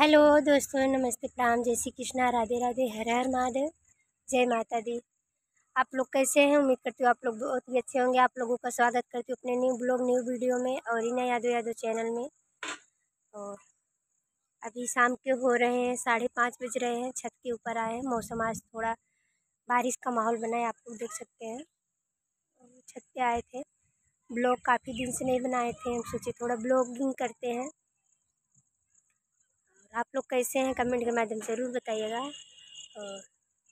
Hello दोस्तों, नमस्ते, प्रणाम, जय श्री कृष्णा, राधे राधे, हर हर महादेव, जय माता दी। आप लोग कैसे हैं? उम्मीद करती हूँ आप लोग बहुत ही अच्छे होंगे। आप लोगों का स्वागत करती हूँ अपने न्यू ब्लॉग न्यू वीडियो में और इन्हें यादव यादव चैनल में। और अभी शाम के हो रहे हैं 5:30 बज रहे हैं। छत के ऊपर आए हैं। मौसम आज थोड़ा बारिश का माहौल बना है, आप लोग देख सकते हैं। छत पे आए थे। ब्लॉग काफ़ी दिन से नहीं बनाए थे, हम सोचे थोड़ा ब्लॉगिंग करते हैं। आप लोग कैसे हैं कमेंट के माध्यम से ज़रूर बताइएगा। और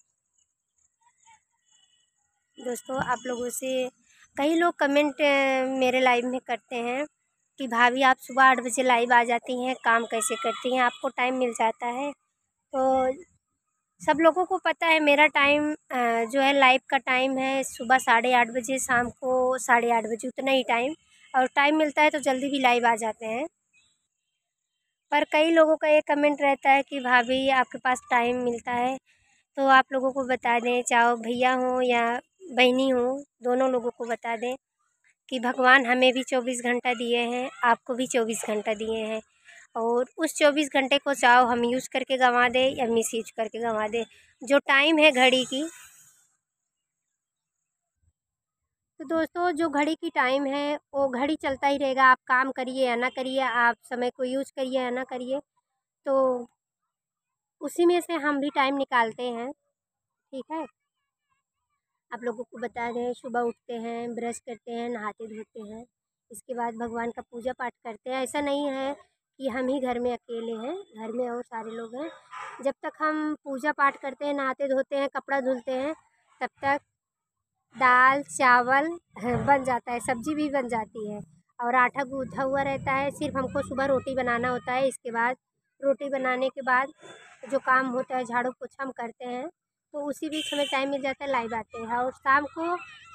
दोस्तों, आप लोगों से कई लोग कमेंट मेरे लाइव में करते हैं कि भाभी आप सुबह 8 बजे लाइव आ जाती हैं, काम कैसे करती हैं, आपको टाइम मिल जाता है। तो सब लोगों को पता है मेरा टाइम जो है लाइव का टाइम है सुबह 8:30 बजे, शाम को 8:30 बजे, उतना ही टाइम। और टाइम मिलता है तो जल्दी भी लाइव आ जाते हैं। पर कई लोगों का ये कमेंट रहता है कि भाभी आपके पास टाइम मिलता है तो आप लोगों को बता दें, चाहे भैया हों या बहनी हों, दोनों लोगों को बता दें कि भगवान हमें भी 24 घंटा दिए हैं, आपको भी 24 घंटा दिए हैं। और उस 24 घंटे को चाहो हम यूज़ करके गंवा दें या मिस यूज करके गंवा दें। जो टाइम है घड़ी की, तो दोस्तों जो घड़ी की टाइम है वो घड़ी चलता ही रहेगा। आप काम करिए या ना करिए, आप समय को यूज़ करिए या ना करिए, तो उसी में से हम भी टाइम निकालते हैं। ठीक है। आप लोगों को बता दें, सुबह उठते हैं, ब्रश करते हैं, नहाते धोते हैं, इसके बाद भगवान का पूजा पाठ करते हैं। ऐसा नहीं है कि हम ही घर में अकेले हैं, घर में और सारे लोग हैं। जब तक हम पूजा पाठ करते हैं, नहाते धोते हैं, कपड़ा धुलते हैं, तब तक दाल चावल बन जाता है, सब्जी भी बन जाती है और आटा गूँथा हुआ रहता है। सिर्फ हमको सुबह रोटी बनाना होता है। इसके बाद रोटी बनाने के बाद जो काम होता है, झाड़ू पोछा हम करते हैं, तो उसी बीच हमें टाइम मिल जाता है, लाइव आते हैं। और शाम को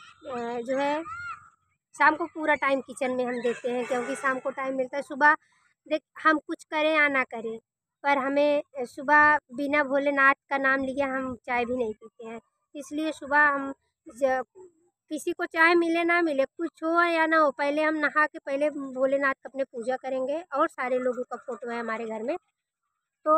जो है, शाम को पूरा टाइम किचन में हम देते हैं, क्योंकि शाम को टाइम मिलता है। सुबह देख हम कुछ करें या ना करें, पर हमें सुबह बिना भोलेनाथ का नाम लिए हम चाय भी नहीं पीते हैं। इसलिए सुबह हम किसी को चाय मिले ना मिले, कुछ हो या ना हो, पहले हम नहा के पहले भोलेनाथ का अपने पूजा करेंगे। और सारे लोगों का फ़ोटो है हमारे घर में, तो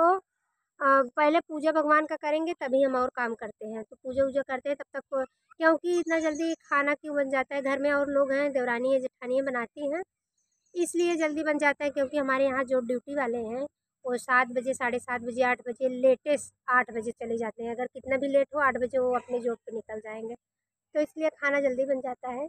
पहले पूजा भगवान का करेंगे तभी हम और काम करते हैं। तो पूजा वूजा करते हैं तब तक, क्योंकि इतना जल्दी खाना क्यों बन जाता है, घर में और लोग हैं, देवरानी है, जेठानी बनाती हैं, इसलिए जल्दी बन जाता है। क्योंकि हमारे यहाँ जो ड्यूटी वाले हैं वो 7 बजे, 7:30 बजे, 8 बजे, लेटेस्ट 8 बजे चले जाते हैं। अगर कितना भी लेट हो, 8 बजे वो अपने जॉब पे निकल जाएंगे, तो इसलिए खाना जल्दी बन जाता है।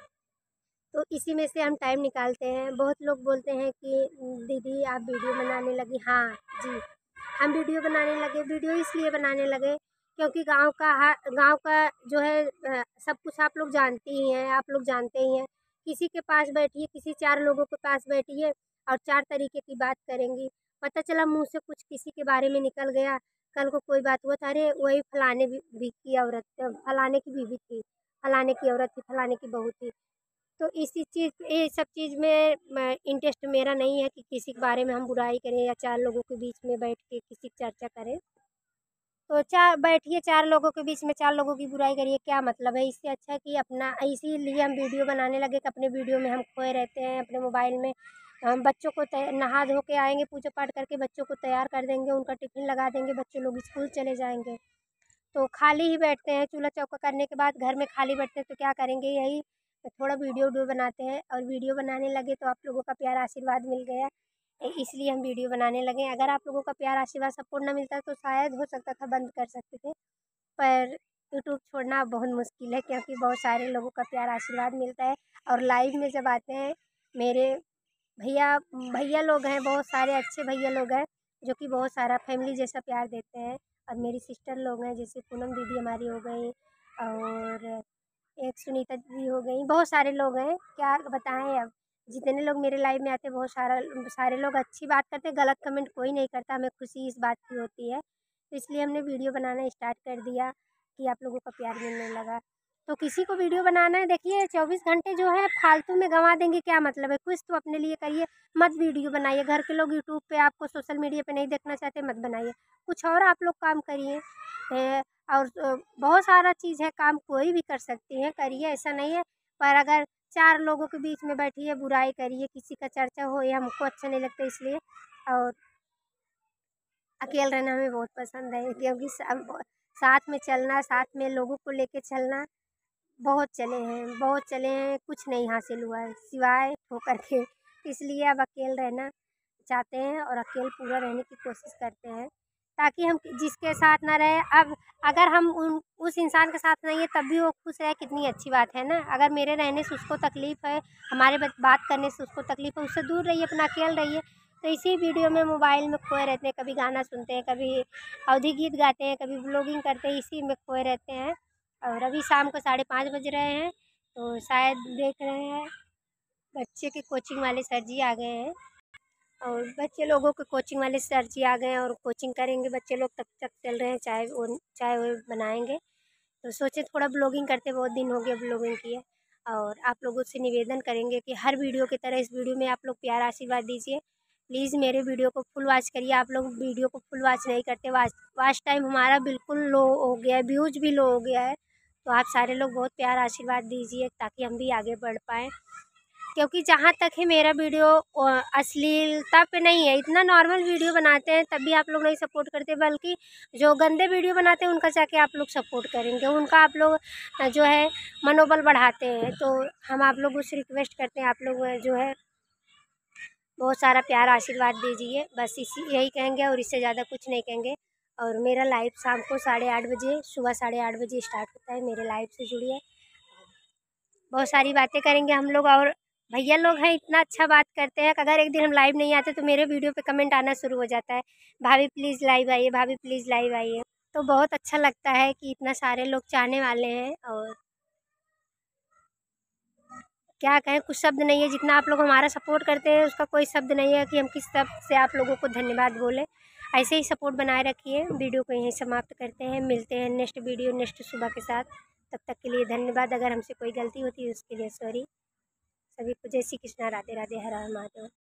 तो इसी में से हम टाइम निकालते हैं। बहुत लोग बोलते हैं कि दीदी आप वीडियो बनाने लगी। हाँ जी, हम वीडियो बनाने लगे। वीडियो इसलिए बनाने लगे क्योंकि गांव का जो है सब कुछ आप लोग जानते ही हैं, आप लोग जानते ही हैं। किसी के पास बैठिए, किसी 4 लोगों के पास बैठिए और 4 तरीके की बात करेंगी। पता चला मुँह से कुछ किसी के बारे में निकल गया, कल को कोई बात हुआ तो अरे वही फलाने भी की औरत, फलाने की बीवी थी, फलाने की औरत थी, फलाने की बहू थी। तो इसी चीज़, ये सब चीज़ में इंटरेस्ट मेरा नहीं है कि किसी के बारे में हम बुराई करें या 4 लोगों के बीच में बैठ के किसी की चर्चा करें। तो चार बैठिए, 4 लोगों के बीच में 4 लोगों की बुराई करिए, क्या मतलब है? इससे अच्छा कि अपना, इसीलिए हम वीडियो बनाने लगे कि अपने वीडियो में हम खोए रहते हैं अपने मोबाइल में। हम बच्चों को नहा धो के आएँगे, पूजा पाठ करके बच्चों को तैयार कर देंगे, उनका टिफ़िन लगा देंगे, बच्चे लोग स्कूल चले जाएँगे। तो खाली ही बैठते हैं, चूल्हा चौका करने के बाद घर में खाली बैठते हैं तो क्या करेंगे, यही थोड़ा वीडियो वीडियो बनाते हैं। और वीडियो बनाने लगे तो आप लोगों का प्यार आशीर्वाद मिल गया, इसलिए हम वीडियो बनाने लगे। अगर आप लोगों का प्यार आशीर्वाद सपोर्ट ना मिलता तो शायद हो सकता था बंद कर सकते थे, पर यूट्यूब छोड़ना बहुत मुश्किल है, क्योंकि बहुत सारे लोगों का प्यार आशीर्वाद मिलता है। और लाइव में जब आते हैं मेरे भैया भैया लोग हैं, बहुत सारे अच्छे भैया लोग हैं जो कि बहुत सारा फैमिली जैसा प्यार देते हैं। और मेरी सिस्टर लोग हैं, जैसे पूनम दीदी हमारी हो गई, और एक सुनीता दीदी हो गई, बहुत सारे लोग हैं, क्या बताएं अब। जितने लोग मेरे लाइव में आते हैं, बहुत सारे लोग अच्छी बात करते हैं, गलत कमेंट कोई नहीं करता, हमें खुशी इस बात की होती है। तो इसलिए हमने वीडियो बनाना स्टार्ट कर दिया कि आप लोगों का प्यार मिलने लगा। तो किसी को वीडियो बनाना है, देखिए 24 घंटे जो है फालतू में गंवा देंगे, क्या मतलब है? कुछ तो अपने लिए करिए, मत वीडियो बनाइए। घर के लोग यूट्यूब पे आपको सोशल मीडिया पे नहीं देखना चाहते, मत बनाइए, कुछ और आप लोग काम करिए। और बहुत सारा चीज़ है, काम कोई भी कर सकती हैं, करिए, ऐसा नहीं है। पर अगर 4 लोगों के बीच में बैठिए, बुराई करिए, किसी का चर्चा हो, ये हमको अच्छा नहीं लगता, इसलिए। और अकेले रहना हमें बहुत पसंद है, क्योंकि साथ में चलना, साथ में लोगों को लेके चलना, बहुत चले हैं, कुछ नहीं हासिल हुआ है सिवाय ठोकर के। इसलिए अब अकेले रहना चाहते हैं और अकेले पूरा रहने की कोशिश करते हैं, ताकि हम जिसके साथ ना रहे, अब अगर हम उस इंसान के साथ नहीं है तब भी वो खुश है, कितनी अच्छी बात है ना। अगर मेरे रहने से उसको तकलीफ़ है, हमारे बात करने से उसको तकलीफ़ है, उससे दूर रहिए, अपना अकेले रहिए। तो इसी वीडियो में मोबाइल में खोए रहते हैं, कभी गाना सुनते हैं, कभी अवधी गीत गाते हैं, कभी व्लॉगिंग करते हैं, इसी में खोए रहते हैं। और अभी शाम को 5:30 बज रहे हैं, तो शायद देख रहे हैं बच्चे के कोचिंग वाले सर जी आ गए हैं, और बच्चे लोगों के कोचिंग वाले सर जी आ गए हैं और कोचिंग करेंगे बच्चे लोग, तब तक चल रहे हैं, चाय वो बनाएंगे। तो सोचे थोड़ा ब्लॉगिंग करते, बहुत दिन हो गया ब्लॉगिंग किए। और आप लोगों से निवेदन करेंगे कि हर वीडियो की तरह इस वीडियो में आप लोग प्यार आशीर्वाद दीजिए। प्लीज़ मेरे वीडियो को फुल वॉच करिए। आप लोग वीडियो को फुल वॉच नहीं करते, वॉच टाइम हमारा बिल्कुल लो हो गया है, व्यूज़ भी लो हो गया है। तो आप सारे लोग बहुत प्यार आशीर्वाद दीजिए, ताकि हम भी आगे बढ़ पाएँ। क्योंकि जहाँ तक है मेरा वीडियो अश्लीलता पे नहीं है, इतना नॉर्मल वीडियो बनाते हैं तब भी आप लोग नहीं सपोर्ट करते, बल्कि जो गंदे वीडियो बनाते हैं उनका जाके आप लोग सपोर्ट करेंगे, उनका आप लोग जो है मनोबल बढ़ाते हैं। तो हम आप लोगों से रिक्वेस्ट करते हैं, आप लोग जो है बहुत सारा प्यार आशीर्वाद दीजिए, बस यही कहेंगे और इससे ज़्यादा कुछ नहीं कहेंगे। और मेरा लाइव शाम को 8:30 बजे, सुबह 8:30 बजे स्टार्ट होता है, मेरे लाइव से जुड़िए। बहुत सारी बातें करेंगे हम लोग, और भैया लोग हैं इतना अच्छा बात करते हैं कि अगर एक दिन हम लाइव नहीं आते तो मेरे वीडियो पे कमेंट आना शुरू हो जाता है, भाभी प्लीज़ लाइव आइए, भाभी प्लीज़ लाइव आइए। तो बहुत अच्छा लगता है कि इतना सारे लोग चाहने वाले हैं, और क्या कहें, कुछ शब्द नहीं है। जितना आप लोग हमारा सपोर्ट करते हैं उसका कोई शब्द नहीं है कि हम किस शब्द से आप लोगों को धन्यवाद बोलें। ऐसे ही सपोर्ट बनाए रखिए। वीडियो को यहीं समाप्त करते हैं, मिलते हैं नेक्स्ट वीडियो नेक्स्ट सुबह के साथ। तब तक के लिए धन्यवाद। अगर हमसे कोई गलती होती है उसके लिए सॉरी। सभी को जय श्री कृष्णा, राधे राधे, हर हर महादेव।